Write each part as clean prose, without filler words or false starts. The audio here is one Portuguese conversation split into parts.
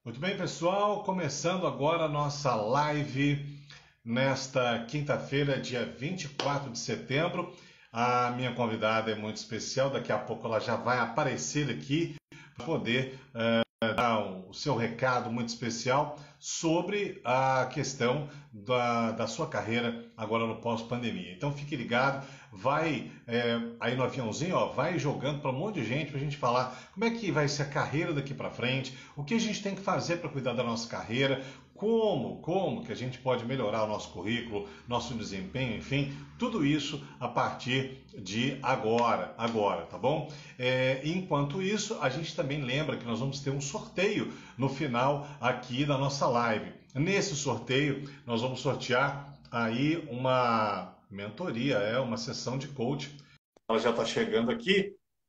Muito bem, pessoal, começando agora a nossa live nesta quinta-feira, dia 24 de setembro. A minha convidada é muito especial, daqui a pouco ela já vai aparecer aqui para poder dar o seu recado muito especial sobre a questão da sua carreira agora no pós-pandemia. Então fique ligado, vai aí no aviãozinho, ó, vai jogando para um monte de gente para a gente falar como é que vai ser a carreira daqui para frente, o que a gente tem que fazer para cuidar da nossa carreira, como que a gente pode melhorar o nosso currículo, nosso desempenho, enfim, tudo isso a partir de agora, tá bom? Enquanto isso, a gente também lembra que nós vamos ter um sorteio no final aqui da nossa live. Nesse sorteio, nós vamos sortear aí uma mentoria, uma sessão de coaching. Ela já está chegando aqui,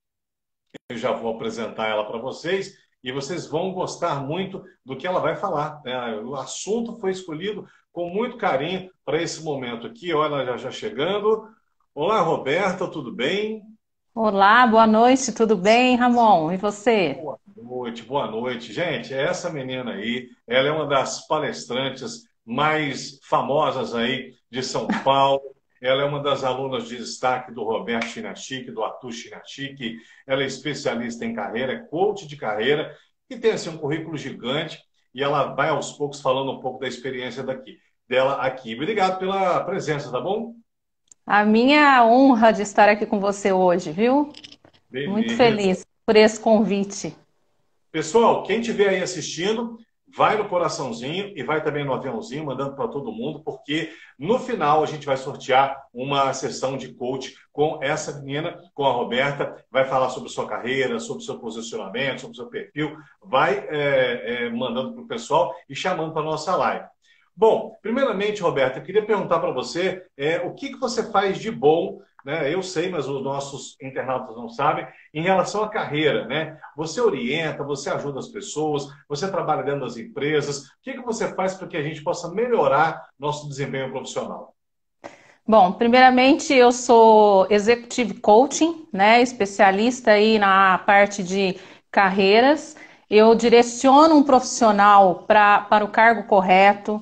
eu já vou apresentar ela para vocês e vocês vão gostar muito do que ela vai falar, né? O assunto foi escolhido com muito carinho para esse momento aqui. Olha, ela já chegando. Olá, Roberta, tudo bem? Olá, boa noite, tudo bem, Ramon? E você? Boa noite, boa noite. Gente, essa menina aí, ela é uma das palestrantes mais famosas aí de São Paulo. Ela é uma das alunas de destaque do Roberto Chinachique, do Arthur Chinachique. Ela é especialista em carreira, é coach de carreira e tem assim, um currículo gigante. E ela vai aos poucos falando um pouco da experiência dela aqui. Obrigado pela presença, tá bom? A minha honra de estar aqui com você hoje, viu? Muito Beleza. feliz por esse convite. Pessoal, quem estiver aí assistindo, vai no coraçãozinho e vai também no aviãozinho, mandando para todo mundo, porque no final a gente vai sortear uma sessão de coach com essa menina, com a Roberta, vai falar sobre sua carreira, sobre seu posicionamento, sobre seu perfil, vai mandando para o pessoal e chamando para a nossa live. Bom, primeiramente, Roberta, eu queria perguntar para você o que você faz de bom, né? Eu sei, mas os nossos internautas não sabem, em relação à carreira, né? Você orienta, você ajuda as pessoas, você trabalha dentro das empresas. O que você faz para que a gente possa melhorar nosso desempenho profissional? Bom, primeiramente eu sou Executive Coaching, né? Especialista aí na parte de carreiras. Eu direciono um profissional para o cargo correto.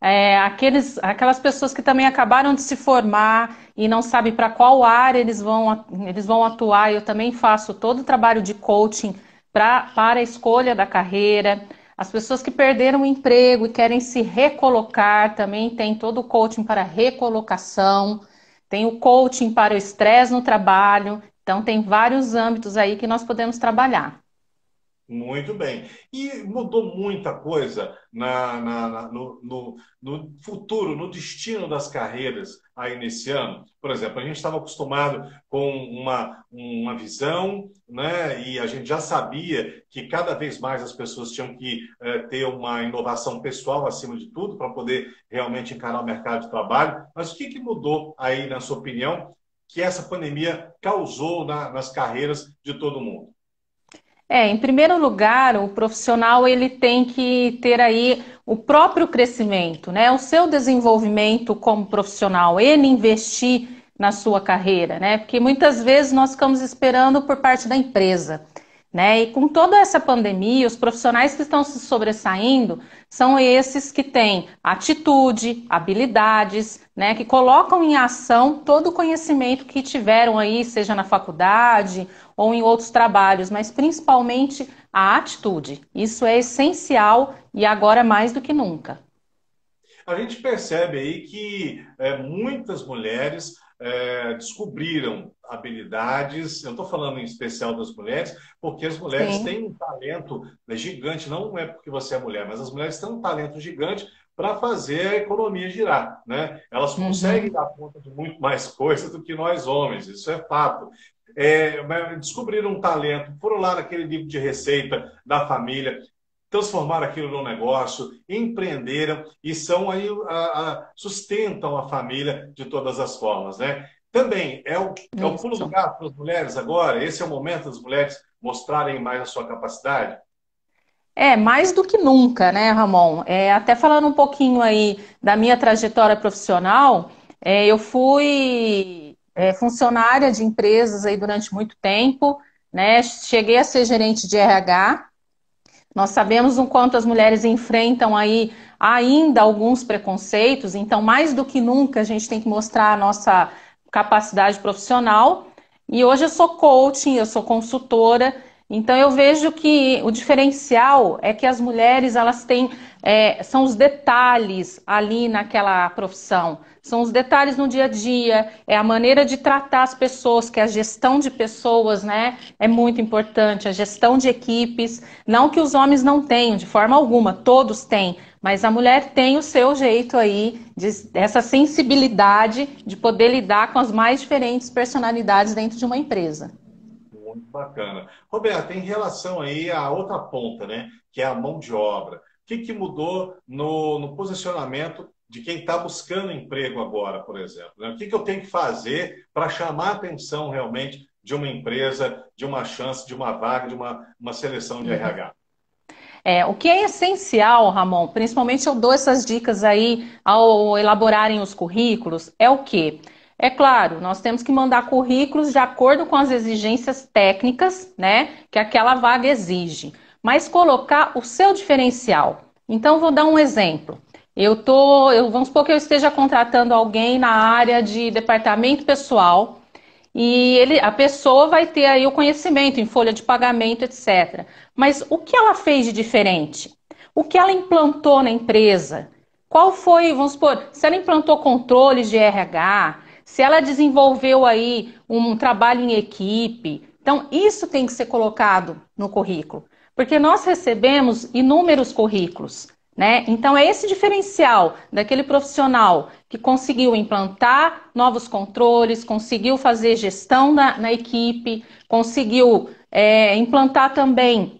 Aquelas pessoas que também acabaram de se formar e não sabem para qual área eles vão atuar, eu também faço todo o trabalho de coaching para a escolha da carreira. As pessoas que perderam o emprego e querem se recolocar, também tem todo o coaching para recolocação, tem o coaching para o estresse no trabalho, então tem vários âmbitos aí que nós podemos trabalhar. Muito bem. E mudou muita coisa no futuro, no destino das carreiras aí nesse ano. Por exemplo, a gente estava acostumado com uma visão, né? E a gente já sabia que cada vez mais as pessoas tinham que ter uma inovação pessoal acima de tudo para poder realmente encarar o mercado de trabalho. Mas o que mudou aí, na sua opinião, que essa pandemia causou nas carreiras de todo mundo? Em primeiro lugar, o profissional ele tem que ter aí o próprio crescimento, né? O seu desenvolvimento como profissional, ele investir na sua carreira, né? Porque muitas vezes nós ficamos esperando por parte da empresa, né? E com toda essa pandemia, os profissionais que estão se sobressaindo são esses que têm atitude, habilidades, né? Que colocam em ação todo o conhecimento que tiveram aí, seja na faculdade ou em outros trabalhos, mas principalmente a atitude. Isso é essencial e agora mais do que nunca. A gente percebe aí que muitas mulheres descobriram habilidades, eu estou falando em especial das mulheres, porque as mulheres Sim. têm um talento gigante, não é porque você é mulher, mas as mulheres têm um talento gigante para fazer a economia girar, né? Elas conseguem Uhum. dar conta de muito mais coisas do que nós homens, isso é fato. Mas descobriram um talento, foram lá naquele livro de receita da família, transformaram aquilo num negócio, empreenderam e são aí sustentam a família de todas as formas, né? Também é o pulo do Isso. gato para as mulheres agora. Esse é o momento das mulheres mostrarem mais a sua capacidade. Mais do que nunca, né, Ramon? Até falando um pouquinho aí da minha trajetória profissional, eu fui funcionária de empresas aí durante muito tempo, né? Cheguei a ser gerente de RH. Nós sabemos o quanto as mulheres enfrentam aí ainda alguns preconceitos, então mais do que nunca a gente tem que mostrar a nossa capacidade profissional. E hoje eu sou coaching, eu sou consultora, então eu vejo que o diferencial é que as mulheres elas têm, são os detalhes ali naquela profissão, são os detalhes no dia a dia, é a maneira de tratar as pessoas, que a gestão de pessoas, né, é muito importante, a gestão de equipes, não que os homens não tenham, de forma alguma, todos têm, mas a mulher tem o seu jeito aí, essa sensibilidade de poder lidar com as mais diferentes personalidades dentro de uma empresa. Muito bacana. Roberto, em relação aí à outra ponta, né, que é a mão de obra, o que mudou no posicionamento de quem está buscando emprego agora, por exemplo? Né? O que eu tenho que fazer para chamar a atenção realmente de uma empresa, de uma chance, de uma vaga, de uma seleção de RH? O que é essencial, Ramon, principalmente eu dou essas dicas aí ao elaborarem os currículos, é o quê? É claro, nós temos que mandar currículos de acordo com as exigências técnicas, né, que aquela vaga exige, mas colocar o seu diferencial. Então, vou dar um exemplo. Vamos supor que eu esteja contratando alguém na área de departamento pessoal, e a pessoa vai ter aí o conhecimento em folha de pagamento, etc. Mas o que ela fez de diferente? O que ela implantou na empresa? Qual foi, vamos supor, se ela implantou controles de RH, se ela desenvolveu aí um trabalho em equipe. Então, isso tem que ser colocado no currículo, porque nós recebemos inúmeros currículos, né? Então, é esse diferencial daquele profissional que conseguiu implantar novos controles, conseguiu fazer gestão na equipe, conseguiu implantar também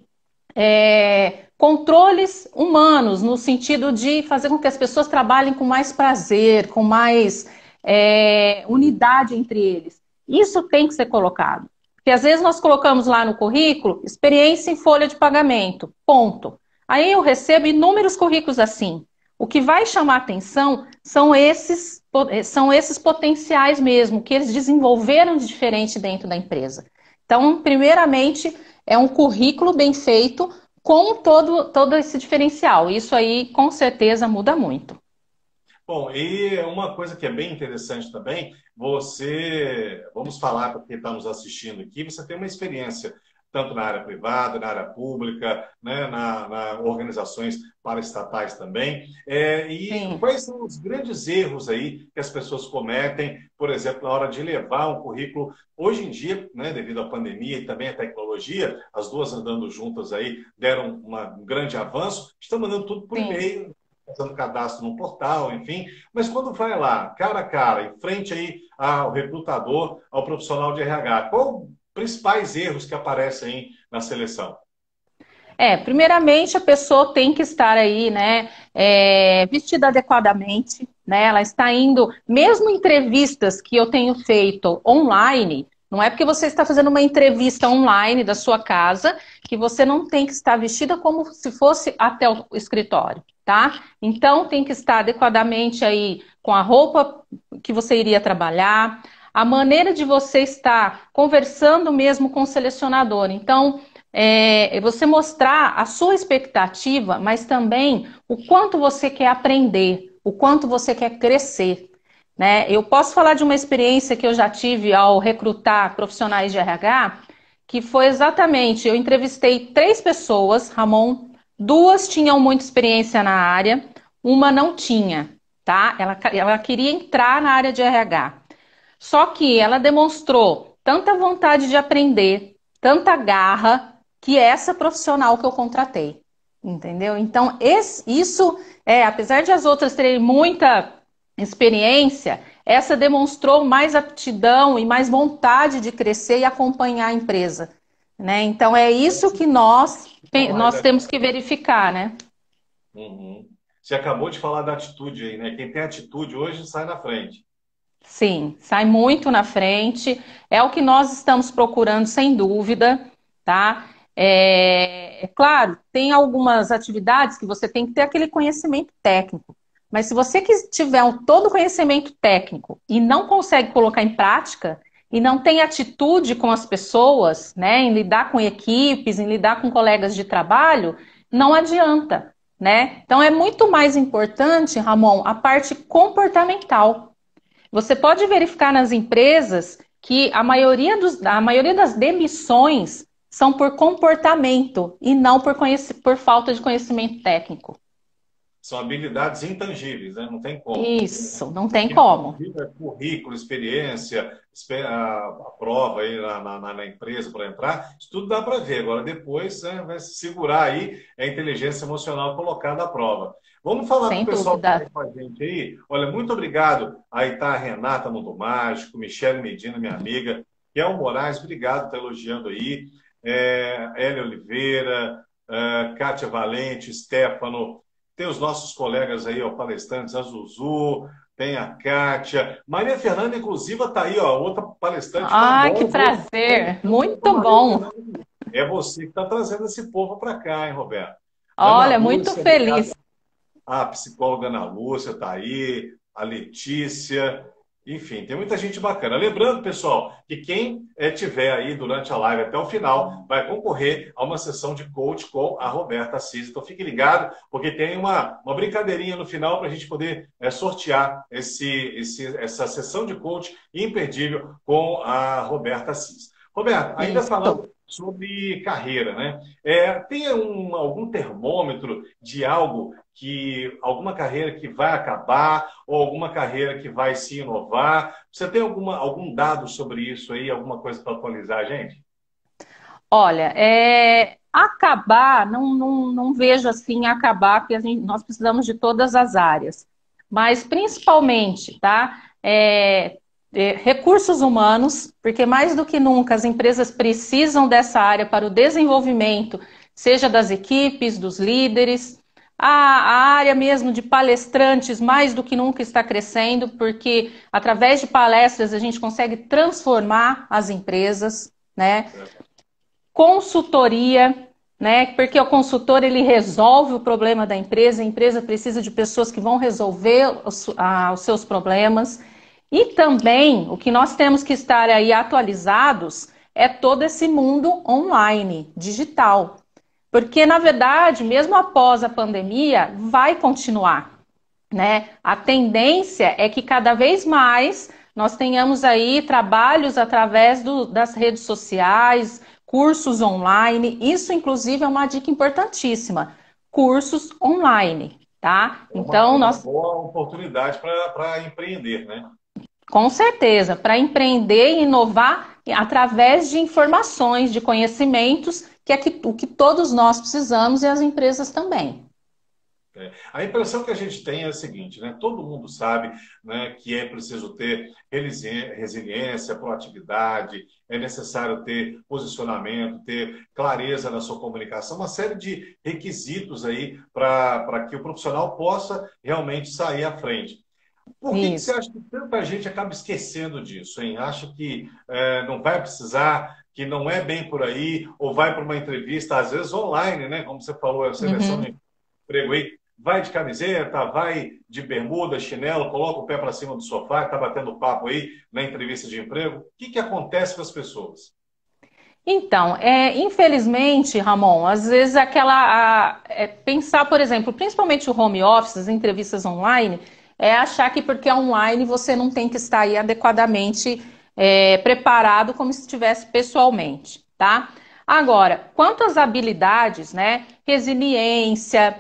controles humanos, no sentido de fazer com que as pessoas trabalhem com mais prazer, com mais unidade entre eles. Isso tem que ser colocado. Porque às vezes nós colocamos lá no currículo experiência em folha de pagamento, ponto. Aí eu recebo inúmeros currículos assim. O que vai chamar atenção são esses potenciais mesmo, que eles desenvolveram de diferente dentro da empresa. Então, primeiramente, é um currículo bem feito com todo esse diferencial. Isso aí, com certeza, muda muito. Bom, e uma coisa que é bem interessante também, vamos falar para quem está nos assistindo aqui, você tem uma experiência tanto na área privada, na área pública, né, na organizações paraestatais também. E Sim. quais são os grandes erros aí que as pessoas cometem, por exemplo, na hora de levar um currículo? Hoje em dia, né, devido à pandemia e também à tecnologia, as duas andando juntas aí deram um grande avanço, estão mandando tudo por Sim. e-mail, fazendo cadastro num portal, enfim. Mas quando vai lá, cara a cara, em frente aí ao recrutador, ao profissional de RH, qual principais erros que aparecem aí na seleção? Primeiramente a pessoa tem que estar aí, né, vestida adequadamente, né, ela está indo, mesmo entrevistas que eu tenho feito online, não é porque você está fazendo uma entrevista online da sua casa que você não tem que estar vestida como se fosse até o escritório, tá? Então tem que estar adequadamente aí com a roupa que você iria trabalhar, a maneira de você estar conversando mesmo com o selecionador. Então, você mostrar a sua expectativa, mas também o quanto você quer aprender, o quanto você quer crescer, né? Eu posso falar de uma experiência que eu já tive ao recrutar profissionais de RH, que foi exatamente, eu entrevistei 3 pessoas, Ramon, 2 tinham muita experiência na área, uma não tinha, tá? Ela queria entrar na área de RH. Só que ela demonstrou tanta vontade de aprender, tanta garra, que é essa profissional que eu contratei. Entendeu? Então, isso apesar de as outras terem muita experiência, essa demonstrou mais aptidão e mais vontade de crescer e acompanhar a empresa. Né? Então, é isso que nós temos que verificar, né? Uhum. Você acabou de falar da atitude aí, né? Quem tem atitude hoje sai na frente. Sim, sai muito na frente. É o que nós estamos procurando, sem dúvida, tá? Claro, tem algumas atividades que você tem que ter aquele conhecimento técnico. Mas se você tiver todo o conhecimento técnico e não consegue colocar em prática, e não tem atitude com as pessoas, né, em lidar com equipes, em lidar com colegas de trabalho, não adianta, né? Então é muito mais importante, Ramon, a parte comportamental. Você pode verificar nas empresas que a maioria das demissões são por comportamento e não por falta de conhecimento técnico. São habilidades intangíveis, né? Não tem como. Isso, não tem como. Currículo, experiência, a prova aí na empresa para entrar, isso tudo dá para ver. Agora, depois, né, vai se segurar aí a inteligência emocional colocada à prova. Vamos falar com Sem o pessoal que está dúvida. com a gente aí. Olha, muito obrigado. Aí está a Renata Mundo Mágico, Michele Medina, minha amiga, Kel Moraes, obrigado por estar elogiando aí. Hélia Oliveira, Kátia Valente, Stefano. Tem os nossos colegas aí, ó, palestrantes, a Zuzu, tem a Kátia. Maria Fernanda, inclusive, está aí, ó, outra palestrante Ai, que famosa. prazer! Muito bom! É você que está trazendo esse povo para cá, hein, Roberto? Ana Olha, muito Lúcia, obrigado. feliz. A psicóloga Ana Lúcia está aí, a Letícia. Enfim, tem muita gente bacana. Lembrando, pessoal, que quem tiver aí durante a live até o final vai concorrer a uma sessão de coach com a Roberta Assis. Então fique ligado, porque tem uma brincadeirinha no final para a gente poder sortear essa sessão de coach imperdível com a Roberta Assis. Roberta, ainda Isso. falando sobre carreira, né? Tem algum termômetro de alguma carreira que vai acabar ou alguma carreira que vai se inovar? Você tem algum dado sobre isso aí, alguma coisa para atualizar a gente? Olha, acabar, não vejo assim acabar, porque nós precisamos de todas as áreas. Mas principalmente, tá? Recursos humanos, porque mais do que nunca as empresas precisam dessa área para o desenvolvimento, seja das equipes, dos líderes. A área mesmo de palestrantes, mais do que nunca está crescendo, porque através de palestras a gente consegue transformar as empresas, né? Consultoria, né? Porque o consultor ele resolve o problema da empresa, a empresa precisa de pessoas que vão resolver os seus problemas. E também o que nós temos que estar aí atualizados é todo esse mundo online, digital. Porque, na verdade, mesmo após a pandemia, vai continuar, né? A tendência é que cada vez mais nós tenhamos aí trabalhos através das redes sociais, cursos online. Isso, inclusive, é uma dica importantíssima. Cursos online, tá? Então, uma boa oportunidade para empreender, né? Com certeza, para empreender e inovar através de informações, de conhecimentos, que é o que todos nós precisamos e as empresas também. A impressão que a gente tem é a seguinte, né? Todo mundo sabe, né, que é preciso ter resiliência, proatividade, é necessário ter posicionamento, ter clareza na sua comunicação, uma série de requisitos aí para que o profissional possa realmente sair à frente. Por que você acha que tanta gente acaba esquecendo disso, hein? Acha que não vai precisar, que não é bem por aí, ou vai para uma entrevista, às vezes online, né? Como você falou, a seleção de emprego aí, vai de camiseta, vai de bermuda, chinelo, coloca o pé para cima do sofá, está batendo papo aí na entrevista de emprego. O que acontece com as pessoas? Então, infelizmente, Ramon, às vezes pensar, por exemplo, principalmente o home office, as entrevistas online, é achar que porque é online você não tem que estar aí adequadamente preparado como se estivesse pessoalmente, tá? Agora, quanto às habilidades, né? Resiliência,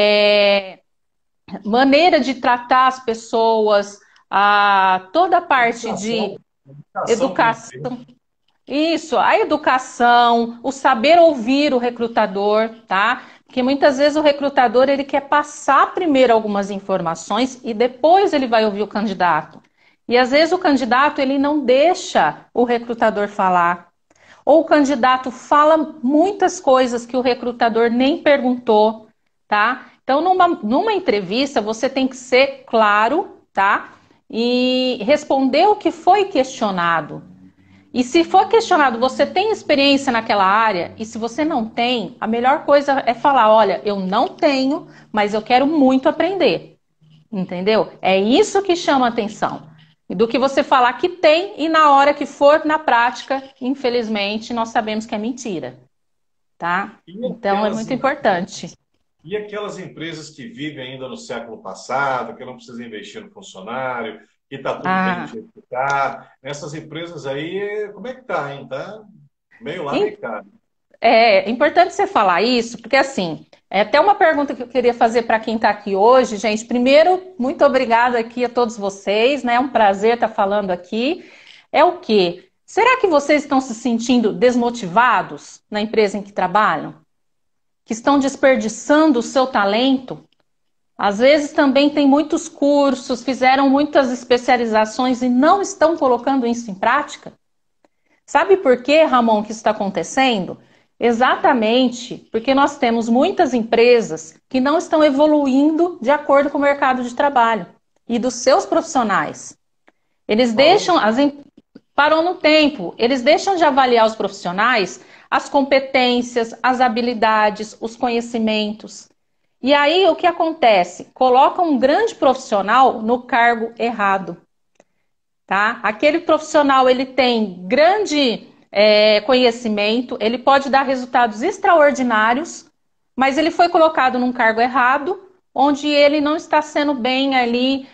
maneira de tratar as pessoas, toda a parte de educação. Isso, a educação, o saber ouvir o recrutador, tá? Porque muitas vezes o recrutador ele quer passar primeiro algumas informações e depois ele vai ouvir o candidato. E às vezes o candidato ele não deixa o recrutador falar. Ou o candidato fala muitas coisas que o recrutador nem perguntou, tá? Então, numa entrevista, você tem que ser claro, tá? E responder o que foi questionado. E se for questionado, você tem experiência naquela área? E se você não tem, a melhor coisa é falar, olha, eu não tenho, mas eu quero muito aprender. Entendeu? É isso que chama atenção. Do que você falar que tem e na hora que for na prática, infelizmente, nós sabemos que é mentira. tá? E Então, é aquelas, muito importante. e aquelas empresas que vivem ainda no século passado, que não precisa investir no funcionário, que está tudo bem do Ah, jeito que está, essas empresas aí, como é que tá, hein? Tá meio lá, meio cá. é importante você falar isso, porque assim, é até uma pergunta que eu queria fazer para quem está aqui hoje, gente. Primeiro, muito obrigada aqui a todos vocês, né? É um prazer estar falando aqui. É o quê? Será que vocês estão se sentindo desmotivados na empresa em que trabalham? Que estão desperdiçando o seu talento? Às vezes também tem muitos cursos, fizeram muitas especializações e não estão colocando isso em prática? Sabe por que, Ramon, que isso está acontecendo? Exatamente porque nós temos muitas empresas que não estão evoluindo de acordo com o mercado de trabalho e dos seus profissionais. Eles Parou no deixam, parou no tempo, eles deixam de avaliar os profissionais, as competências, as habilidades, os conhecimentos. E aí o que acontece? Coloca um grande profissional no cargo errado. Tá? Aquele profissional ele tem grande conhecimento, ele pode dar resultados extraordinários, mas ele foi colocado num cargo errado, onde ele não está sendo bem ali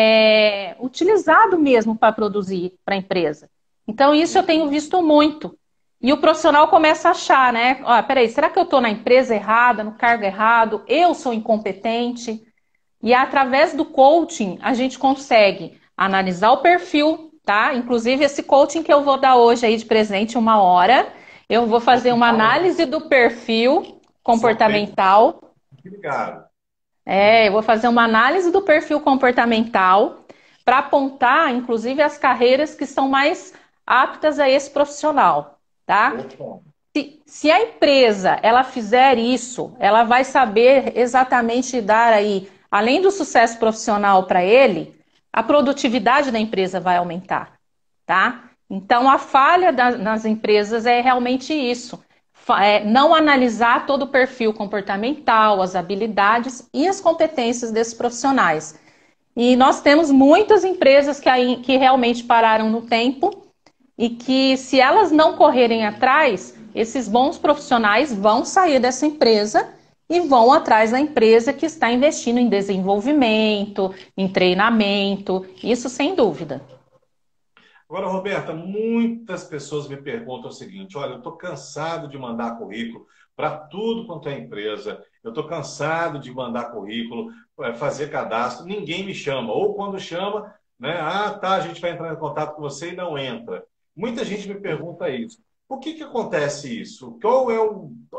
utilizado mesmo para produzir para a empresa. Então, isso eu tenho visto muito. E o profissional começa a achar, né? Ó, peraí, será que eu estou na empresa errada, no cargo errado? Eu sou incompetente? E através do coaching, a gente consegue analisar o perfil, tá? Inclusive, esse coaching que eu vou dar hoje aí de presente, 1 hora, eu vou fazer uma Opa, análise do perfil só tem comportamental. que ligado. Eu vou fazer uma análise do perfil comportamental para apontar, inclusive, as carreiras que são mais aptas a esse profissional, tá? Opa, Se a empresa ela fizer isso, ela vai saber exatamente dar aí, além do sucesso profissional para ele, a produtividade da empresa vai aumentar, tá? Então a falha nas empresas é realmente isso, não analisar todo o perfil comportamental, as habilidades e as competências desses profissionais. E nós temos muitas empresas que realmente pararam no tempo e que, se elas não correrem atrás, esses bons profissionais vão sair dessa empresa e vão atrás da empresa que está investindo em desenvolvimento, em treinamento, isso sem dúvida. agora, Roberta, muitas pessoas me perguntam o seguinte: olha, eu estou cansado de mandar currículo para tudo quanto é empresa, eu estou cansado de mandar currículo, fazer cadastro, ninguém me chama. Ou quando chama, né? Ah, tá, a gente vai entrar em contato com você e não entra. Muita gente me pergunta isso. Por que que acontece isso? Qual é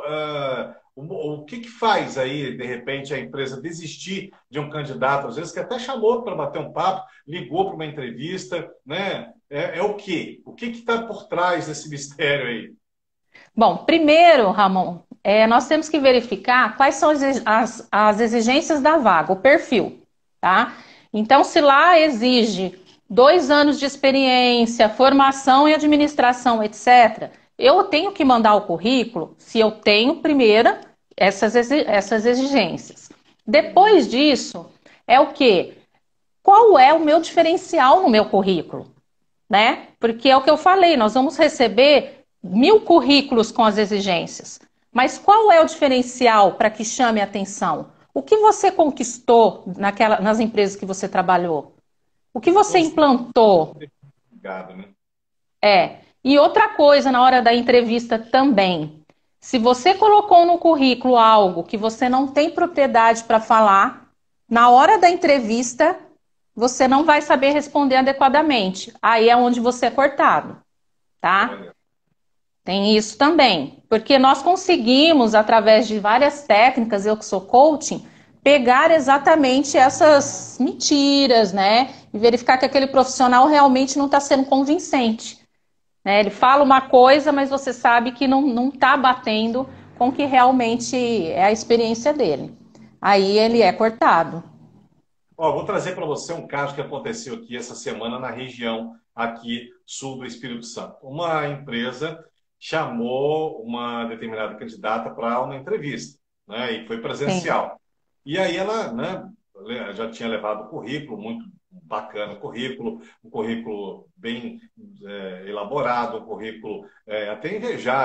o que que faz aí, de repente, a empresa desistir de um candidato, às vezes que até chamou para bater um papo, ligou para uma entrevista, né? É o quê? O que está por trás desse mistério aí? Bom, primeiro, Ramon, nós temos que verificar quais são as exigências da vaga, o perfil, tá? Então, se lá exige 2 anos de experiência, formação em administração, etc., eu tenho que mandar o currículo se eu tenho, primeiro, essas exigências. Depois disso, é o quê? Qual é o meu diferencial no meu currículo? Né? Porque é o que eu falei, nós vamos receber 1.000 currículos com as exigências. Mas qual é o diferencial para que chame a atenção? O que você conquistou nas empresas que você trabalhou? O que você Então, implantou? ligado, né? E outra coisa na hora da entrevista também. Se você colocou no currículo algo que você não tem propriedade para falar, na hora da entrevista você não vai saber responder adequadamente. Aí é onde você é cortado, tá? Olha, Tem isso também, porque nós conseguimos, através de várias técnicas, eu que sou coaching, pegar exatamente essas mentiras, né? E verificar que aquele profissional realmente não está sendo convincente, né? Ele fala uma coisa, mas você sabe que não está batendo com o que realmente é a experiência dele. Aí ele é cortado. ó, vou trazer para você um caso que aconteceu aqui essa semana na região aqui sul do Espírito Santo. Uma empresa chamou uma determinada candidata para uma entrevista, né? E foi Sim. presencial. E aí ela, né, já tinha levado o currículo, muito bacana o currículo, um currículo bem elaborado, um currículo até invejável.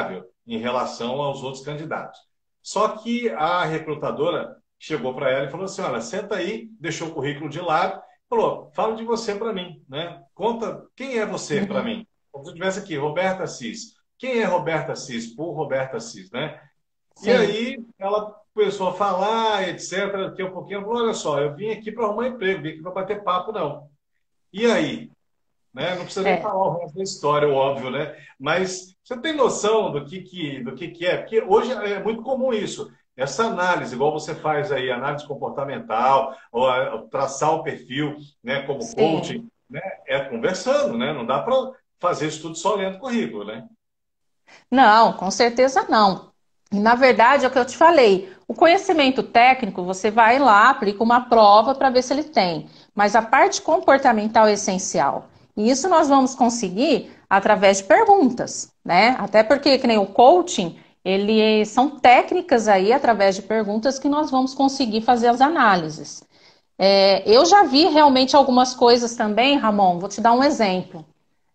em relação aos outros candidatos. Só que a recrutadora chegou para ela e falou assim: olha, senta aí, deixou o currículo de lado, falou: fala de você para mim, né? Conta quem é você para Uhum. mim. Como se eu tivesse aqui, Roberta Assis. Quem é Roberta Assis? Por Roberta Assis, né? E Sim. aí ela começou a falar, etc. Daqui a pouquinho ela falou: olha só, eu vim aqui para arrumar emprego, vim aqui para bater papo, não. E aí? Né? Não precisa nem É. falar o resto da história, óbvio, né? Mas você tem noção do que é? Porque hoje é muito comum isso. Essa análise, igual você faz aí, análise comportamental, ou traçar o perfil, né, como Sim. coaching, né, é conversando, né? Não dá para fazer isso tudo só lendo currículo, né? Não, com certeza não. E, na verdade, é o que eu te falei. O conhecimento técnico, você vai lá, aplica uma prova para ver se ele tem. Mas a parte comportamental é essencial. E isso nós vamos conseguir através de perguntas, né? Até porque, que nem o coaching, ele são técnicas aí, através de perguntas, que nós vamos conseguir fazer as análises. Eu já vi realmente algumas coisas também, Ramon, vou te dar um exemplo.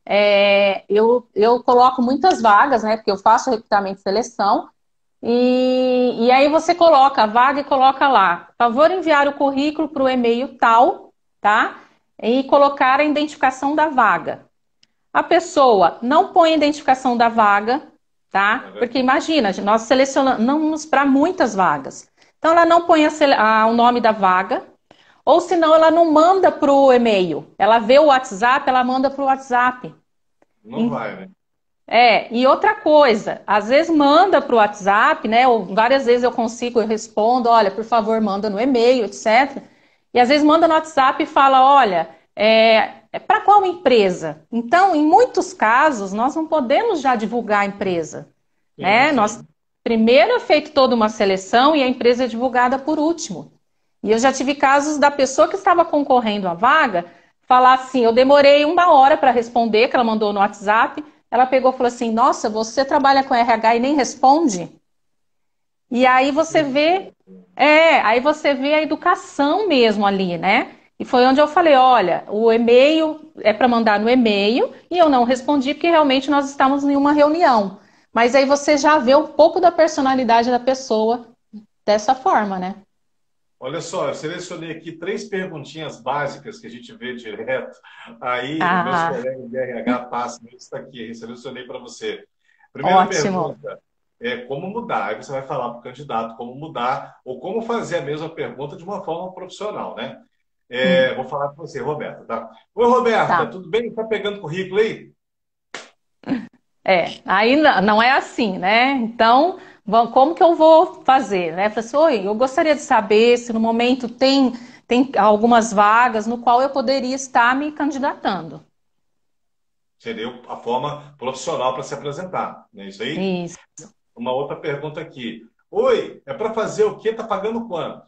Eu coloco muitas vagas, né? Porque eu faço recrutamento e seleção. E aí você coloca a vaga e coloca lá. Favor enviar o currículo para o e-mail tal, tá? E colocar a identificação da vaga. A pessoa não põe a identificação da vaga, É tá? Porque verdade. imagina, nós selecionamos para muitas vagas. Então ela não põe o nome da vaga, ou senão ela não manda para o e-mail. Ela vê o WhatsApp, ela manda para o WhatsApp. Não vai, né? E outra coisa, às vezes manda para o WhatsApp, né? Ou várias vezes eu consigo, eu respondo, olha, por favor, manda no e-mail, etc. E às vezes manda no WhatsApp e fala, olha, é para qual empresa? Então, em muitos casos, nós não podemos já divulgar a empresa, Sim, né? Nós sim. primeiro é feito toda uma seleção e a empresa é divulgada por último. E eu já tive casos da pessoa que estava concorrendo à vaga falar assim: eu demorei uma hora para responder, que ela mandou no WhatsApp. Ela pegou e falou assim: nossa, você trabalha com RH e nem responde? E aí você vê a educação mesmo ali, né? E foi onde eu falei: olha, o e-mail é para mandar no e-mail, e eu não respondi porque realmente nós estávamos em uma reunião. Mas aí você já vê um pouco da personalidade da pessoa dessa forma, né? Olha só, eu selecionei aqui três perguntinhas básicas que a gente vê direto. Aí, meus Ah, colegas de RH passam isso aqui, eu selecionei para você. Primeira ótimo. pergunta é como mudar. Aí você vai falar para o candidato como mudar ou como fazer a mesma pergunta de uma forma profissional, né? Hum, Vou falar com você, Roberta, tá? Oi, Roberta, tá. tudo bem? Tá pegando currículo aí? Aí não é assim, né? Então, como que eu vou fazer, né? Falei assim, oi, eu gostaria de saber se no momento tem algumas vagas no qual eu poderia estar me candidatando. Seria a forma profissional para se apresentar, não é isso aí? Isso. Uma outra pergunta aqui. Oi, é para fazer o quê? Tá pagando quanto?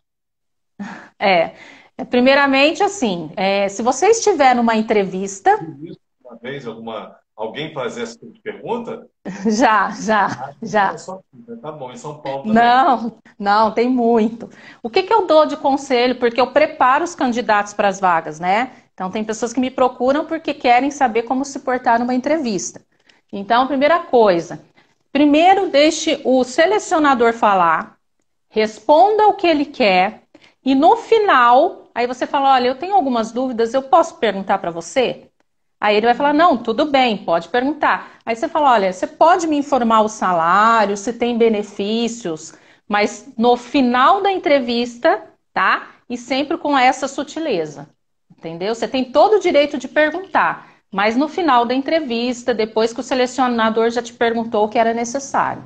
É. Primeiramente, assim, se você estiver numa entrevista, Fiz isso uma vez, alguém fazer essa tipo de pergunta? já, já, Acho que não é já. só aqui, né? Tá bom, em São Paulo também. Não, não, tem muito. O que que eu dou de conselho? Porque eu preparo os candidatos para as vagas, né? Então, tem pessoas que me procuram porque querem saber como se portar numa entrevista. Então, primeira coisa, primeiro deixe o selecionador falar, responda o que ele quer e no final, aí você fala, olha, eu tenho algumas dúvidas, eu posso perguntar para você? Aí ele vai falar: não, tudo bem, pode perguntar. Aí você fala: olha, você pode me informar o salário, se tem benefícios, mas no final da entrevista, tá? E sempre com essa sutileza, entendeu? Você tem todo o direito de perguntar, mas no final da entrevista, depois que o selecionador já te perguntou o que era necessário.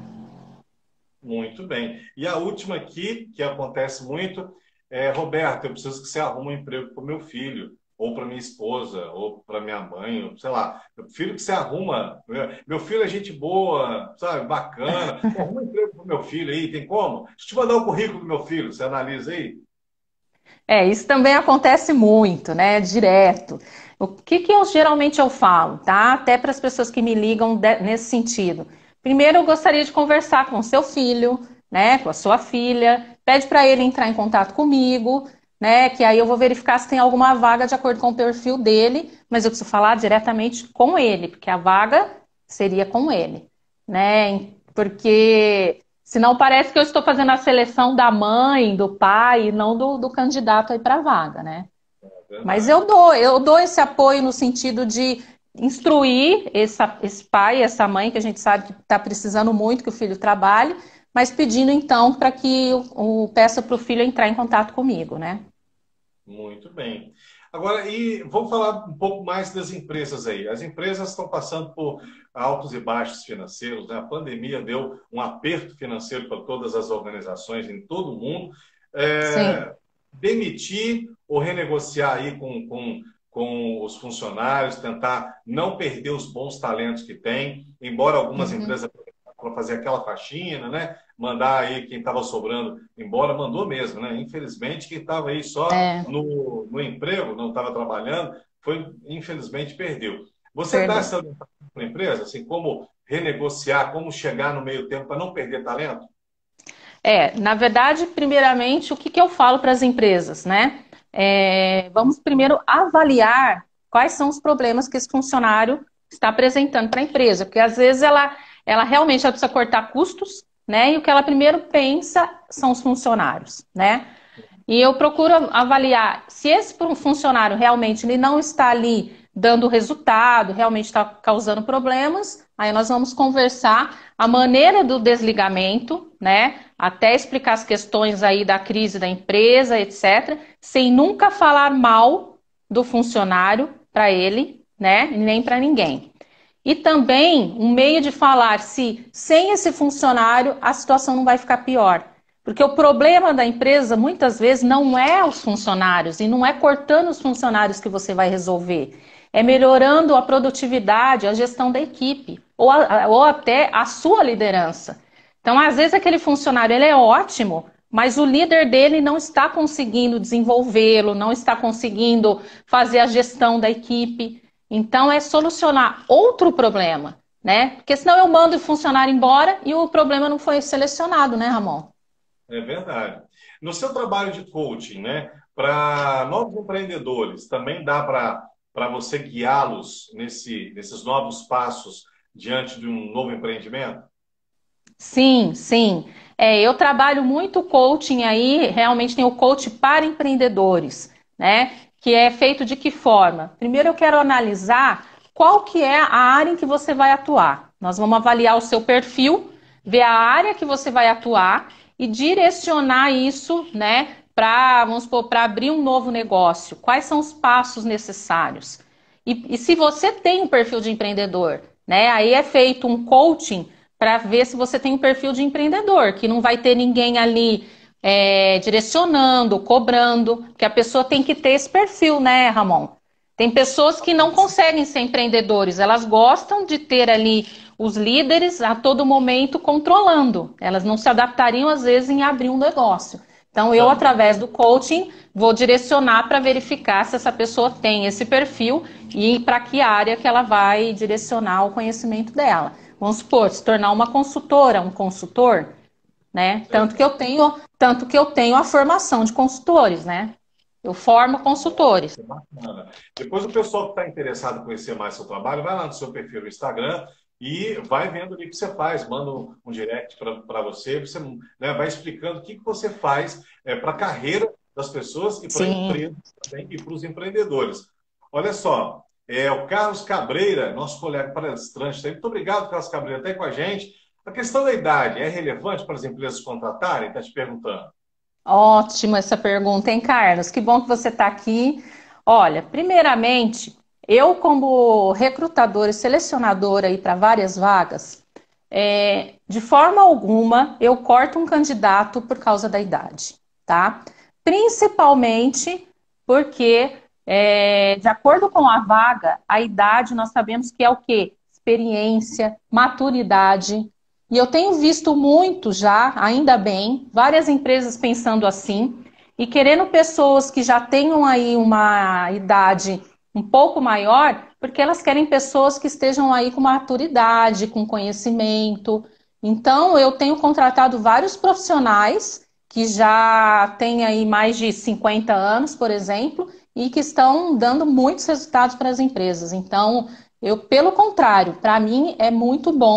Muito bem. E a última aqui, que acontece muito, Roberto, eu preciso que você arrume um emprego para o meu filho, ou para minha esposa, ou para minha mãe, ou, sei lá. Eu prefiro que você arruma. Meu filho é gente boa, sabe, bacana. Pô, arruma um emprego para o meu filho aí, tem como? Deixa eu te mandar o currículo do meu filho, você analisa aí? Isso também acontece muito, né? Direto. O que que eu falo, tá? Até para as pessoas que me ligam nesse sentido. Primeiro, eu gostaria de conversar com o seu filho, né? Com a sua filha. Pede para ele entrar em contato comigo, né? Que aí eu vou verificar se tem alguma vaga de acordo com o perfil dele, mas eu preciso falar diretamente com ele, porque a vaga seria com ele, né? porque senão parece que eu estou fazendo a seleção da mãe, do pai, e não do candidato aí para a vaga, né? Mas Verdade. eu dou esse apoio no sentido de instruir esse pai, essa mãe, que a gente sabe que está precisando muito que o filho trabalhe, mas pedindo então para que peça para o filho entrar em contato comigo, né? Muito bem. Agora, e vamos falar um pouco mais das empresas aí. As empresas estão passando por altos e baixos financeiros, né? A pandemia deu um aperto financeiro para todas as organizações em todo o mundo. Sim. Demitir ou renegociar aí com os funcionários, tentar não perder os bons talentos que tem, embora algumas Uhum. empresas para fazer aquela faxina, né? Mandar aí quem estava sobrando embora, mandou mesmo, né? Infelizmente, quem estava aí só É, no emprego, não estava trabalhando, foi, infelizmente, perdeu. Você dá perdeu. essa orientação para a empresa, assim, como renegociar, como chegar no meio tempo para não perder talento? Na verdade, primeiramente, o que que eu falo para as empresas, né? Vamos primeiro avaliar quais são os problemas que esse funcionário está apresentando para a empresa, porque às vezes ela realmente ela precisa cortar custos, né? E o que ela primeiro pensa são os funcionários, né? E eu procuro avaliar se esse funcionário realmente ele não está ali dando resultado, realmente está causando problemas. Aí nós vamos conversar a maneira do desligamento, né? Até explicar as questões aí da crise da empresa, etc., sem nunca falar mal do funcionário para ele, né? Nem para ninguém. E também um meio de falar se sem esse funcionário a situação não vai ficar pior. Porque o problema da empresa muitas vezes não é os funcionários e não é cortando os funcionários que você vai resolver. É melhorando a produtividade, a gestão da equipe ou até a sua liderança. Então, às vezes aquele funcionário ele é ótimo, mas o líder dele não está conseguindo desenvolvê-lo, não está conseguindo fazer a gestão da equipe. Então, é solucionar outro problema, né? Porque senão eu mando o funcionário embora e o problema não foi selecionado, né, Ramon? É verdade. No seu trabalho de coaching, né, para novos empreendedores, também dá para você guiá-los nesses novos passos diante de um novo empreendimento? Sim, sim. Eu trabalho muito coaching aí, realmente tem o coach para empreendedores, né? Que é feito de que forma? Primeiro eu quero analisar qual que é a área em que você vai atuar. Nós vamos avaliar o seu perfil, ver a área que você vai atuar e direcionar isso, né, vamos supor, para abrir um novo negócio. Quais são os passos necessários? E se você tem um perfil de empreendedor, né, aí é feito um coaching para ver se você tem um perfil de empreendedor, que não vai ter ninguém ali direcionando, cobrando, porque a pessoa tem que ter esse perfil, né, Ramon? Tem pessoas que não conseguem ser empreendedores, elas gostam de ter ali os líderes a todo momento controlando. Elas não se adaptariam, às vezes, em abrir um negócio. Então, eu, Também. através do coaching, vou direcionar para verificar se essa pessoa tem esse perfil e para que área que ela vai direcionar o conhecimento dela. Vamos supor, se tornar uma consultora, um consultor, né? Tanto que eu tenho a formação de consultores, né? Eu formo consultores. Bacana. Depois o pessoal que está interessado em conhecer mais seu trabalho, vai lá no seu perfil no Instagram e vai vendo ali o que você faz, manda um direct para você, né, vai explicando o que você faz para a carreira das pessoas e para a Sim. empresa também e para os empreendedores. Olha só, o Carlos Cabreira, nosso colega palestrante, muito obrigado, Carlos Cabreira, está aí com a gente. A questão da idade é relevante para as empresas contratarem? Está te perguntando. Ótima essa pergunta, hein, Carlos? Que bom que você está aqui. Olha, primeiramente, eu como recrutadora e selecionadora aí para várias vagas, de forma alguma eu corto um candidato por causa da idade, tá? Principalmente porque, de acordo com a vaga, a idade nós sabemos que é o quê? Experiência, maturidade. E eu tenho visto muito já, ainda bem, várias empresas pensando assim e querendo pessoas que já tenham aí uma idade um pouco maior, porque elas querem pessoas que estejam aí com maturidade, com conhecimento. Então, eu tenho contratado vários profissionais que já têm aí mais de 50 anos, por exemplo, e que estão dando muitos resultados para as empresas. Então, pelo contrário, para mim é muito bom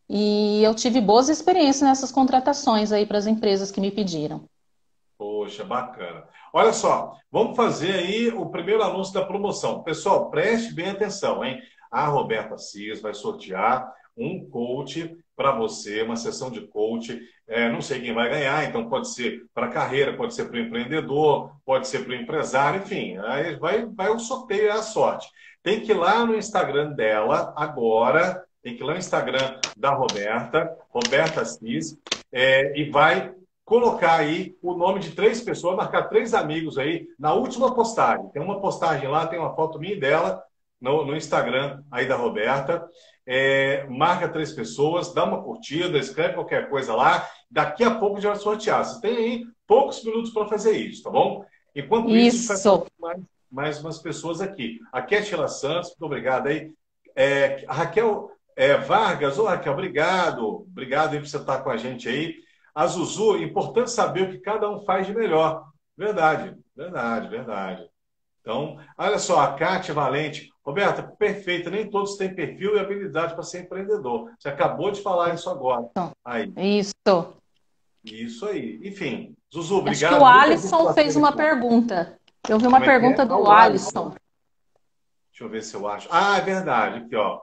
e eu tive boas experiências nessas contratações aí para as empresas que me pediram. Poxa, bacana. Olha só, vamos fazer aí o primeiro anúncio da promoção. Pessoal, preste bem atenção, hein? A Roberta Cis vai sortear um coach para você, uma sessão de coach. Não sei quem vai ganhar, então pode ser para a carreira, pode ser para o empreendedor, pode ser para o empresário, enfim, aí vai o sorteio, é a sorte. Tem que ir lá no Instagram dela agora, tem que ir lá no Instagram da Roberta, Roberta Cis, e vai colocar aí o nome de 3 pessoas, marcar 3 amigos aí na última postagem. Tem uma postagem lá, tem uma foto minha e dela no Instagram aí da Roberta. Marca 3 pessoas, dá uma curtida, escreve qualquer coisa lá. Daqui a pouco já vai sortear. Você tem aí poucos minutos para fazer isso, tá bom? Enquanto isso, a gente vai falar Isso. mais umas pessoas aqui. A Kétila Santos, muito obrigado aí. A Raquel Vargas, ô Raquel, obrigado. Obrigado aí por você estar com a gente aí. A Zuzu, importante saber o que cada um faz de melhor. Verdade, verdade, verdade. Então, olha só, a Kátia Valente. Roberta, perfeita, nem todos têm perfil e habilidade para ser empreendedor. Você acabou de falar isso agora. Aí, Isso. isso aí. Enfim, Zuzu, Acho que o obrigado. Muita gente Alisson fez bacana uma aqui. pergunta. Eu vi uma Como é que é? pergunta Ah, do o Alisson. Alisson. Deixa eu ver se eu acho. Ah, é verdade. Aqui, ó.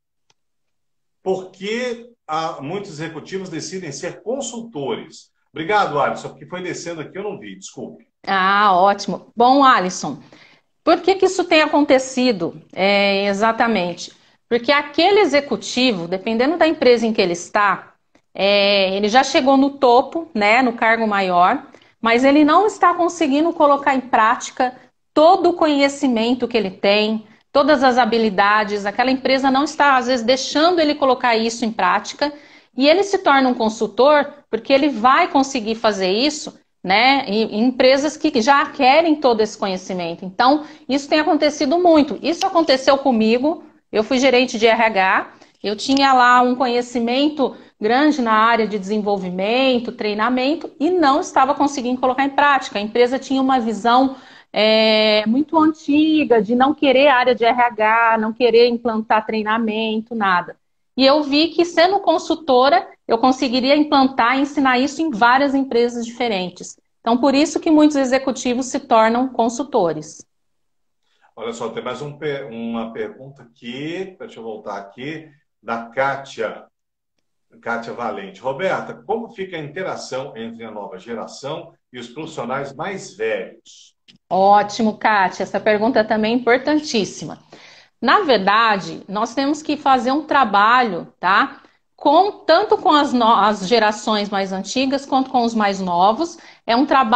Por que muitos executivos decidem ser consultores? Obrigado, Alisson, porque foi descendo aqui, eu não vi, desculpe. Ah, ótimo. Bom, Alisson, por que que isso tem acontecido? Exatamente. Porque aquele executivo, dependendo da empresa em que ele está, ele já chegou no topo, né, no cargo maior, mas ele não está conseguindo colocar em prática todo o conhecimento que ele tem, todas as habilidades. Aquela empresa não está, às vezes, deixando ele colocar isso em prática, e ele se torna um consultor porque ele vai conseguir fazer isso, né, em empresas que já querem todo esse conhecimento. Então, isso tem acontecido muito. Isso aconteceu comigo. Eu fui gerente de RH, eu tinha lá um conhecimento grande na área de desenvolvimento, treinamento, e não estava conseguindo colocar em prática. A empresa tinha uma visão muito antiga de não querer área de RH, não querer implantar treinamento, nada. E eu vi que, sendo consultora, eu conseguiria implantar e ensinar isso em várias empresas diferentes. Então, por isso que muitos executivos se tornam consultores. Olha só, tem mais uma pergunta aqui, deixa eu voltar aqui, da Kátia Valente. Roberta, como fica a interação entre a nova geração e os profissionais mais velhos? Ótimo, Kátia. Essa pergunta também é importantíssima. Na verdade, nós temos que fazer um trabalho, tá? Tanto com as gerações mais antigas quanto com os mais novos. É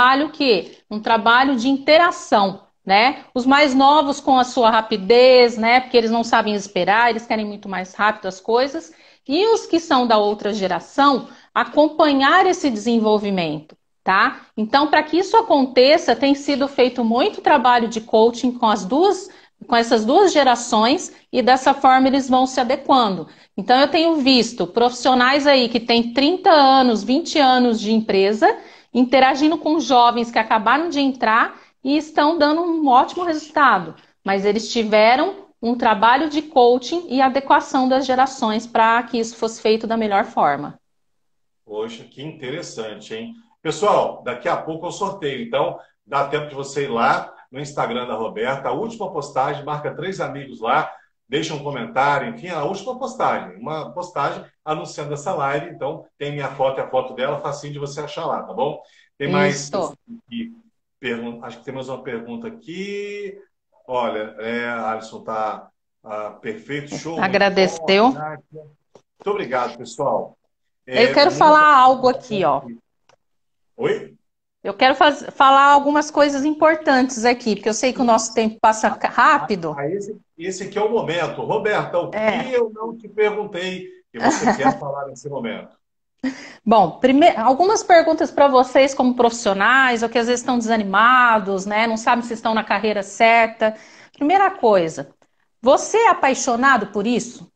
um trabalho de interação, né? Os mais novos com a sua rapidez, né? Porque eles não sabem esperar, eles querem muito mais rápido as coisas. E os que são da outra geração, acompanhar esse desenvolvimento, tá? Então, para que isso aconteça, tem sido feito muito trabalho de coaching com essas duas gerações, e dessa forma eles vão se adequando. Então eu tenho visto profissionais aí que têm 30 anos, 20 anos de empresa, interagindo com jovens que acabaram de entrar e estão dando um ótimo resultado. Mas eles tiveram um trabalho de coaching e adequação das gerações para que isso fosse feito da melhor forma. Poxa, que interessante, hein? Pessoal, daqui a pouco eu sorteio, então dá tempo de você ir lá no Instagram da Roberta, a última postagem, marca 3 amigos lá, deixa um comentário, enfim, a última postagem, uma postagem anunciando essa live, então tem minha foto e a foto dela, facinho de você achar lá, tá bom? Tem mais Isso. aqui, acho que tem mais uma pergunta aqui. Olha, Alisson tá perfeito, show, muito bom. Agradeceu. Muito obrigado, pessoal. Eu quero Muita falar algo aqui, participação ó. aqui. Oi? Eu quero falar algumas coisas importantes aqui, porque eu sei que o nosso tempo passa rápido. Esse aqui é o momento. Roberta, o que É. eu não te perguntei que você quer falar nesse momento? Bom, algumas perguntas para vocês como profissionais, ou que às vezes estão desanimados, né? Não sabem se estão na carreira certa. Primeira coisa, você é apaixonado por isso?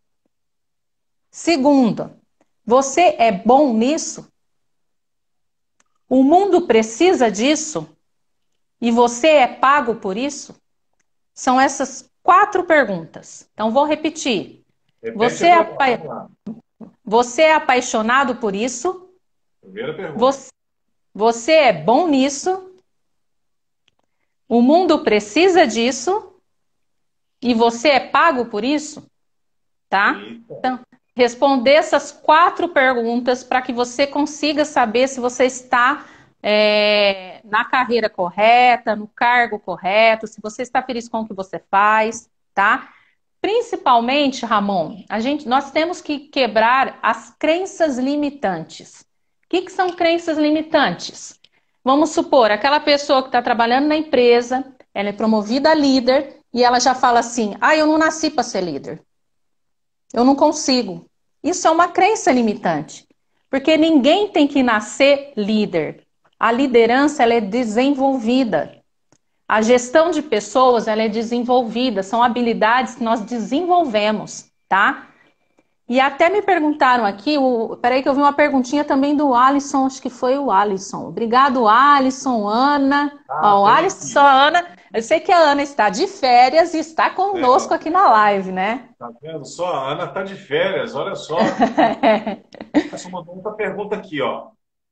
Segunda, você é bom nisso? O mundo precisa disso? E você é pago por isso? São essas 4 perguntas. Então, vou repetir. Repete Você a é pergunta. apa... Vamos lá. Você é apaixonado por isso? Primeira pergunta. Você é bom nisso? O mundo precisa disso? E você é pago por isso? Tá? Eita. Então, responder essas 4 perguntas para que você consiga saber se você está na carreira correta, no cargo correto, se você está feliz com o que você faz, tá? Principalmente, Ramon, nós temos que quebrar as crenças limitantes. O que são crenças limitantes? Vamos supor, aquela pessoa que está trabalhando na empresa, ela é promovida a líder e ela já fala assim: eu não nasci para ser líder. Eu não consigo. Isso é uma crença limitante, porque ninguém tem que nascer líder. A liderança ela é desenvolvida. A gestão de pessoas ela é desenvolvida, são habilidades que nós desenvolvemos, tá? E até me perguntaram aqui, peraí que eu vi uma perguntinha também do Alisson, acho que foi o Alisson. Obrigado, Alisson, Ana. Ó, o Tem Alisson, aqui. a Ana, eu sei que a Ana está de férias e está conosco É, aqui na live, né? tá vendo só? A Ana tá de férias, olha só. Essa mandou outra pergunta aqui, ó.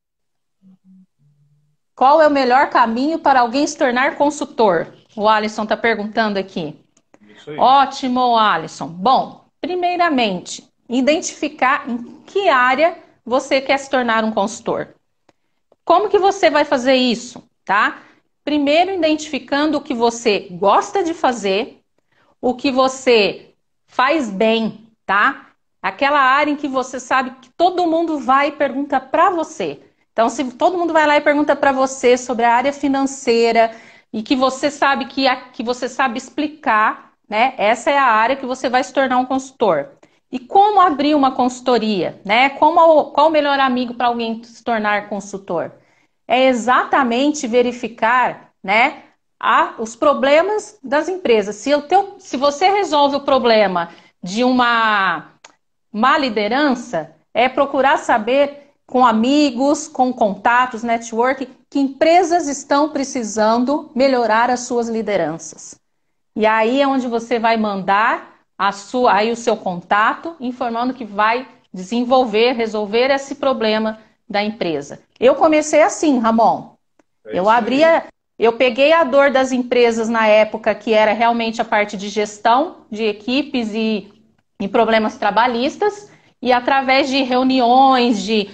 Qual é o melhor caminho para alguém se tornar consultor? O Alisson está perguntando aqui. Isso aí. Ótimo, Alisson. Bom, primeiramente, identificar em que área você quer se tornar um consultor. Como que você vai fazer isso, tá? Primeiro, identificando o que você gosta de fazer, o que você faz bem, tá? Aquela área em que você sabe que todo mundo vai e pergunta para você. Então, se todo mundo vai lá e pergunta para você sobre a área financeira e que você sabe que você sabe explicar, né? Essa é a área que você vai se tornar um consultor. E como abrir uma consultoria, né? Qual o melhor amigo para alguém se tornar consultor? É exatamente verificar, né, os problemas das empresas. Se você resolve o problema de uma má liderança, é procurar saber com amigos, com contatos, network, que empresas estão precisando melhorar as suas lideranças. E aí é onde você vai mandar aí o seu contato, informando que vai resolver esse problema da empresa. Eu comecei assim, Ramon. É Eu isso aí. abria, eu peguei a dor das empresas na época que era realmente a parte de gestão de equipes e problemas trabalhistas, e através de reuniões de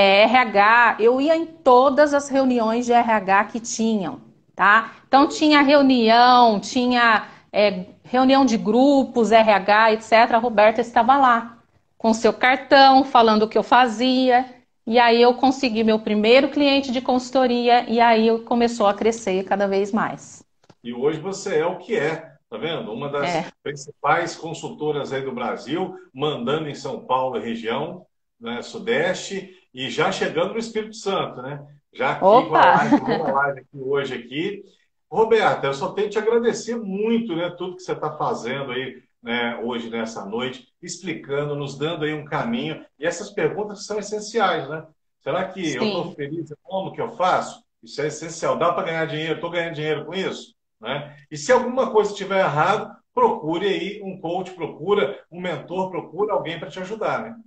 RH, eu ia em todas as reuniões de RH que tinham, tá? Então tinha reunião, tinha reunião de grupos, RH, etc. A Roberta estava lá, com seu cartão, falando o que eu fazia. E aí eu consegui meu primeiro cliente de consultoria e aí começou a crescer cada vez mais. E hoje você é o que é, tá vendo? Uma das É. principais consultoras aí do Brasil, mandando em São Paulo e região, né, Sudeste, e já chegando no Espírito Santo, né? Já aqui com a Opa! live, primeira live aqui hoje aqui. Roberta, eu só tenho que te agradecer muito, né, tudo que você está fazendo aí, né, hoje, nessa noite, explicando, nos dando aí um caminho. E essas perguntas são essenciais, né? Será que eu estou Sim. feliz? Como que eu faço? Isso é essencial. Dá para ganhar dinheiro? Estou ganhando dinheiro com isso? Né? E se alguma coisa estiver errado, procure aí um coach, procura um mentor, procura alguém para te ajudar, né?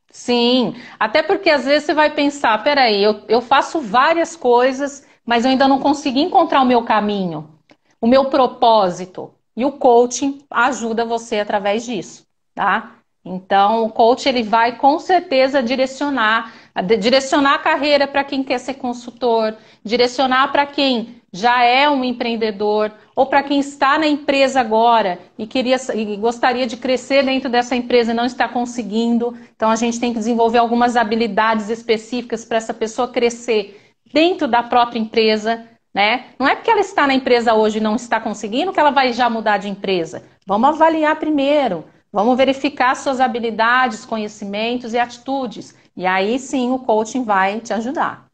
Sim, até porque às vezes você vai pensar, peraí, eu faço várias coisas, mas eu ainda não consegui encontrar o meu caminho, o meu propósito. E o coaching ajuda você através disso, tá? Então, o coach ele vai com certeza direcionar a carreira para quem quer ser consultor, direcionar para quem já é um empreendedor ou para quem está na empresa agora e gostaria de crescer dentro dessa empresa e não está conseguindo. Então, a gente tem que desenvolver algumas habilidades específicas para essa pessoa crescer dentro da própria empresa, né? Não é porque ela está na empresa hoje e não está conseguindo que ela vai já mudar de empresa. Vamos avaliar primeiro, vamos verificar suas habilidades, conhecimentos e atitudes. E aí sim o coaching vai te ajudar.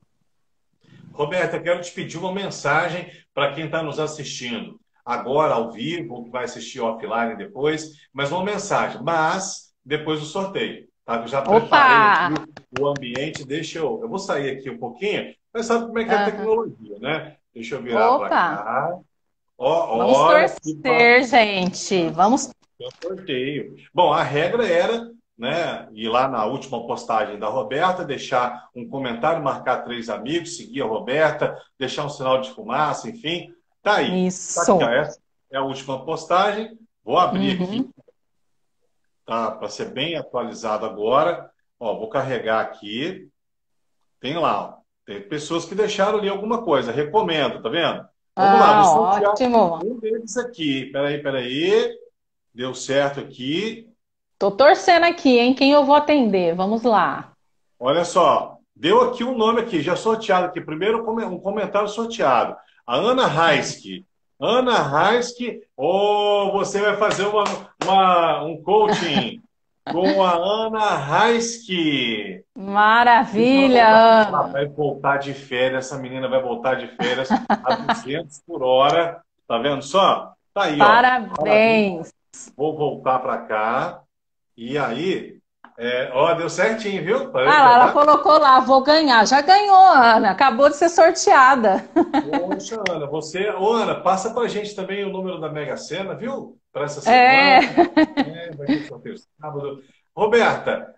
Roberta, eu quero te pedir uma mensagem para quem está nos assistindo agora ao vivo, ou que vai assistir offline depois, mas uma mensagem, mas depois do sorteio. Tá? Eu já Opa! preparei aqui o ambiente, eu vou sair aqui um pouquinho, mas sabe como é que é a Uhum. tecnologia, né? Deixa eu virar para Opa! cá. Ó, Vamos olha que torcer, gente. Vamos. sorteio. Bom, a regra era né? Ir lá na última postagem da Roberta, deixar um comentário, marcar 3 amigos, seguir a Roberta, deixar um sinal de fumaça, enfim. Tá aí. Tá aqui, ó. Isso. Essa é a última postagem. Vou abrir aqui, Uhum. tá? Para ser bem atualizado agora. Ó, vou carregar aqui. Tem lá, ó. Tem pessoas que deixaram ali alguma coisa. Recomendo, tá vendo? Vamos lá, vou Ah, sortear ótimo. um deles aqui. Peraí, peraí. Deu certo aqui. Tô torcendo aqui, hein? Quem eu vou atender? Vamos lá. Olha só, deu aqui um nome aqui, já sorteado aqui. Primeiro um comentário sorteado. A Ana Raiski. Ana Raiski, ou você vai fazer um coaching com a Ana Raiski. Maravilha, Ela Ana. vai voltar de férias, essa menina vai voltar de férias a 200 por hora. Tá vendo só? Tá aí, ó. Parabéns. Parabéns. Vou voltar para cá. E aí, ó, deu certinho, viu? Parei, Ah lá, já ela tá. colocou lá, vou ganhar. Já ganhou, Ana. Acabou de ser sorteada. Poxa, Ana, ô, Ana, passa pra gente também o número da Mega Sena, viu? Para essa É. semana. Vai ter sorteio sábado. Roberta,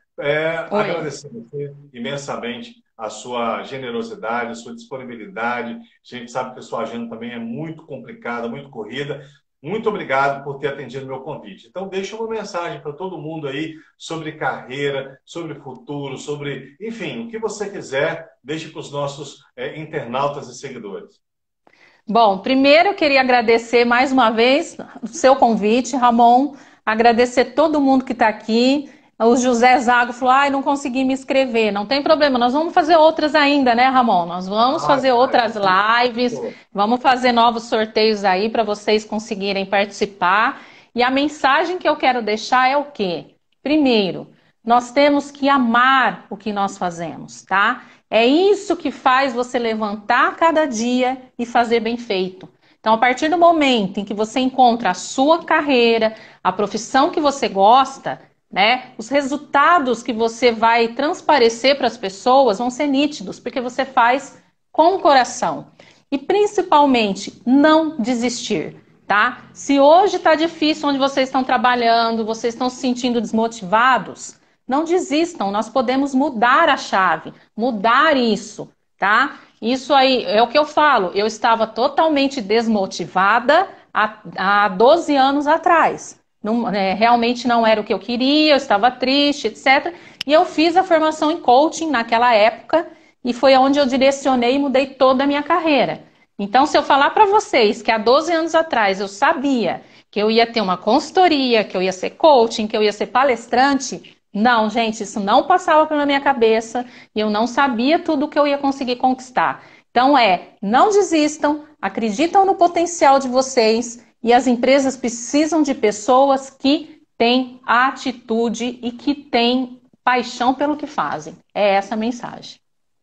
Oi. agradecer a você imensamente a sua generosidade, a sua disponibilidade. A gente sabe que a sua agenda também é muito complicada, muito corrida. Muito obrigado por ter atendido o meu convite. Então, deixa uma mensagem para todo mundo aí sobre carreira, sobre futuro, sobre, enfim, o que você quiser, deixe para os nossos internautas e seguidores. Bom, primeiro eu queria agradecer mais uma vez o seu convite, Ramon. Agradecer todo mundo que está aqui. O José Zago falou: ai, não consegui me inscrever. Não tem problema, nós vamos fazer outras ainda, né, Ramon? Nós vamos Vai, fazer vai. outras lives, vamos fazer novos sorteios aí para vocês conseguirem participar. E a mensagem que eu quero deixar é o quê? Primeiro, nós temos que amar o que nós fazemos, tá? É isso que faz você levantar cada dia e fazer bem feito. Então, a partir do momento em que você encontra a sua carreira, a profissão que você gosta, né, os resultados que você vai transparecer para as pessoas vão ser nítidos, porque você faz com o coração. E principalmente, não desistir, tá? Se hoje está difícil onde vocês estão trabalhando, vocês estão se sentindo desmotivados, não desistam, nós podemos mudar a chave, mudar isso, tá? Isso aí é o que eu falo. Eu estava totalmente desmotivada há 12 anos atrás. Não, realmente não era o que eu queria, eu estava triste, etc. E eu fiz a formação em coaching naquela época e foi onde eu direcionei e mudei toda a minha carreira. Então, se eu falar para vocês que há 12 anos atrás eu sabia que eu ia ter uma consultoria, que eu ia ser coaching, que eu ia ser palestrante, não, gente, isso não passava pela minha cabeça e eu não sabia tudo o que eu ia conseguir conquistar. Então não desistam, acreditam no potencial de vocês e as empresas precisam de pessoas que têm atitude e que têm paixão pelo que fazem. É essa a mensagem.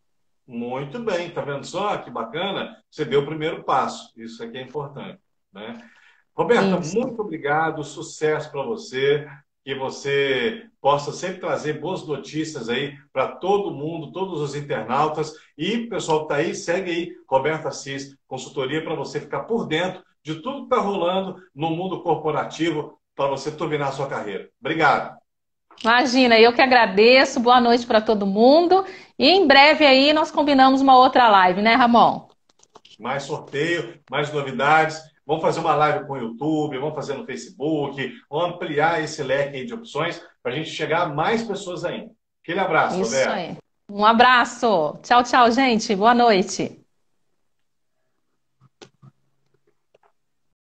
Muito bem, tá vendo só que bacana? Você deu o primeiro passo, isso aqui é importante, né? Roberta, Isso. muito obrigado, sucesso para você, que você possa sempre trazer boas notícias aí para todo mundo, todos os internautas e o pessoal que está aí, segue aí, Roberta Assis, consultoria para você ficar por dentro de tudo que está rolando no mundo corporativo para você turbinar a sua carreira. Obrigado. Imagina, eu que agradeço, boa noite para todo mundo e em breve aí nós combinamos uma outra live, né, Ramon? Mais sorteio, mais novidades. Vamos fazer uma live com o YouTube, vamos fazer no Facebook, vamos ampliar esse leque aí de opções para a gente chegar a mais pessoas ainda. Aquele abraço, Isso Roberto. aí. Um abraço. Tchau, tchau, gente. Boa noite.